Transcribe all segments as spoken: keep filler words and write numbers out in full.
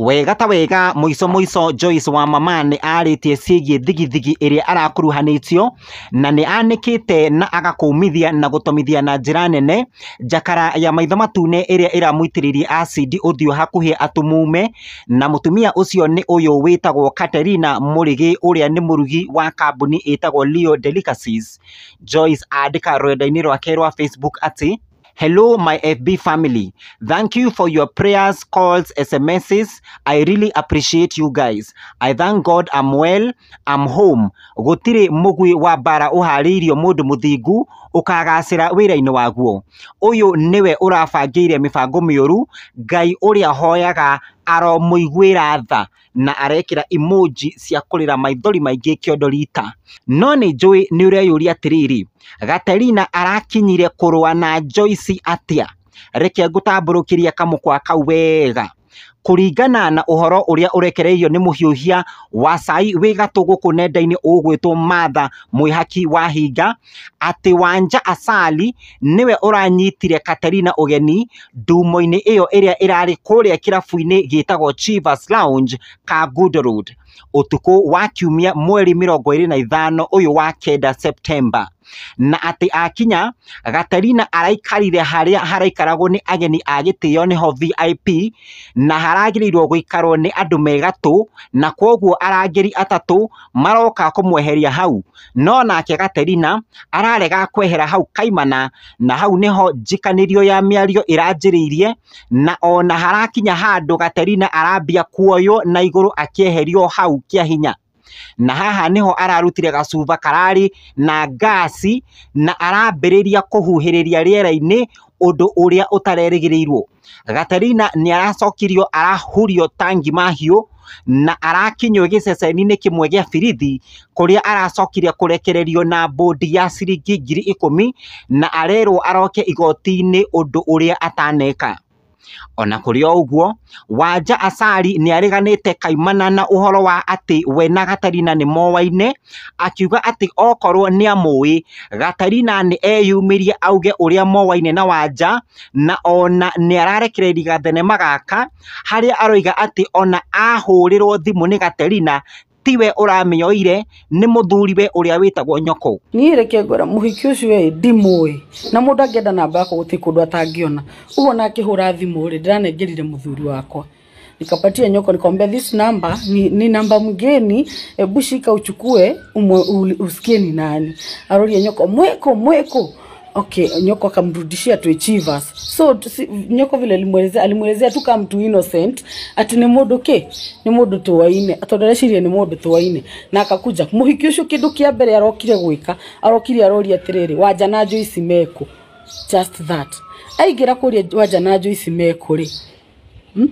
Wega ta wega muico muico Joyce wa Mamaa ni aritie cigie thigithigi iria arakuruhanitio na ni anikite na agakumithia na gutomithia na njira nene njakara ya maitho matune iria iramuitiririe acid uthio hakuhi atumume na mutumia ucio ni uyu witagwo Katerina Murigi uria ni murugi wa kambuni itagwo Leo Delicacies. Joyce andika rwenda-ini rwake rwa Facebook ati hello my F B family. Thank you for your prayers, calls, S M Ses. I really appreciate you guys. I thank God I'm well, I'm home. Gutire mugwi wa bara uharirio mundu muthingu ukagacira wira-ini waguo. Uyu niwe urabangiire mibango mioru, Ngai uria hoyaga aro muigwira tha na arekira emoji cia kurira maithori maingi kiondorita. No ni njui ni ureyuria atiriri, Katerina arakinyire kurwa na Joyce atia? Reke ngutamburukiria kamukwa kau wega. Kuringana na uhoro uria urekereirio ni muhiuhia wa cai wi gatugu kunenda-ini ugwitwo Matha mwihaki wa hinga ati Wanja Asali niwe uranyitire Katerina ugeni ndumo-ini iyo iria irari kuria kirabu-ini gitagwo Chivas Lounge ka Good Road utuku wa kiumia mweri mirongo iri na ithano uyu wa kenda September. Na ati akinya Katerina araikarire haria haraikaragwo ni ageni a gitio niho V I P na haragirirwo guikarwo ni andu megatu na kwoguo arangeri atatu maroka kumweheria hau, no nake Katerina ararega kwehera hau kaimana na hau niho njikanirio ya miario iranjiriirie na ona harakinya handu Katerina arambia kuoyo na iguru akieherio hau kia hinya. Na haha niho ararutire gacuba karari na gasi na arambiriria kuhuhiriria riera-ini undu uria utarerigiriirwo. Katerina ni aracokirio arahurio tangi mahiu na arakinywo giceceni-ini kimwe gia birithi kuria aracokirie kurekererio na bodi ya ciringi ngiri ikumi na arerwo aroke igoti-ini undu uria ataneka. Ona kuri uguo Wanja Asali ni ariganite kaimana na uhoro wa ati we na Katerina ni mowaine, akiuga ati okorwo ni amui Katerina ni eyumirie auge uria mowaine na Wanja na ona ni ararekereria gathenema gaka haria aroiga ati ona ahurirwo thimu ni Katerina tiwe uramenyoire ni muthuriwe uria witagwo nyoko. Ni reke ngora muhiki ucio e ndimui na mundu angenda namba yako guti kundu atangiona ugo na akihura thimu ri ndiranengerire muthuri wakwa nikapatia nyoko nikamwambia this number ni, ni namba mgeni, hebu shika uchukue usikie ni nani. Aroria nyoko mweko mweko. Okay, nyoko akamrudishia tu Chivas. So si, nyoko vile alimuelezea alimuelezea tu kama mtu innocent ati ni mundu ke ni mundu tu waine atodorecirie ni mundu tu waine na akakuja muhiki ucio kindu kia mbere arokire gwika arokire aroria atiriri Wanja na Joyce meko just that aigira kuria Wanja na Joyce meko ri hmm?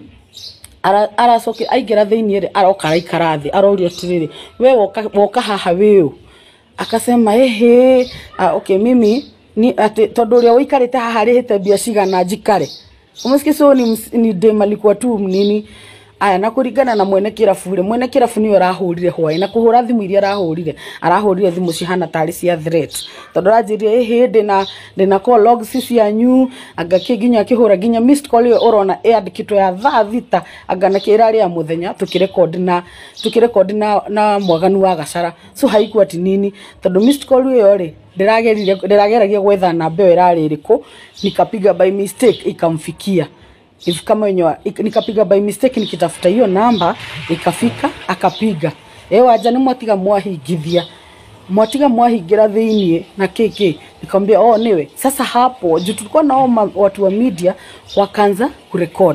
ara aracoke aigira thiini ri aroka araikarathi aroria atiriri we woka woka haha weu akasema ehe ah, okay mimi ni ati tondu uria wikarite haha rihite bia cigana njikare umesikia so ni, ni dem alikuwa tu nini aya na kuringana na mwene kirabu ri mwene kirabu ni arahurire hwai na kuhura thimu iria arahurire arahurire thimu cihana tari cia threat tondu ranjirie ehe ndina ndina call logs cianyu agake ginya kihura ginya missed call yo urona yandikitwo ya thaa thita agana kira ria muthenya tukirecord na tukirecord na na mwaganu wa gacara so haiku ati nini tondu missed call yo ri ndiragerire ndirageragia gwetha namba yo irari iriku nikapiga by mistake ikamfikia if kama wenyewe nikapiga by mistake nikitafuta hiyo namba ikafika akapiga eh Wanja ni mwatiga mwahigithia mwatiga mwahigira thiini na keke nikamwambia oh niwe sasa hapo juu tulikuwa nao watu wa media wakaanza kurecord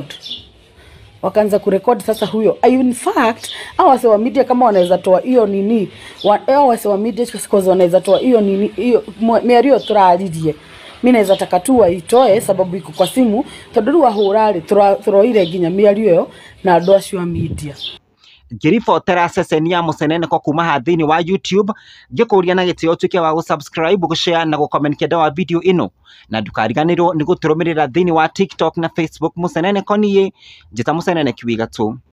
wakaanza kurecord sasa huyo in fact hao wase wa media kama wanaweza toa hiyo nini hao wase wa media because wanaweza toa hiyo nini hiyo merio turaririe mimi naweza taka tu waitoe sababu iko kwa simu tondu wa hurari turoire ginya miario yo na andu acio a media. Ngiribotera ceceni ya mucenene kwa kuma hathini wa YouTube ngikuria na gitio tuke wa subscribe gushare na gucomment kenda wa video ino na ndukariganirwo ni guturumirira thini wa TikTok na Facebook mucenene konie njita mucenene kiwiga tu.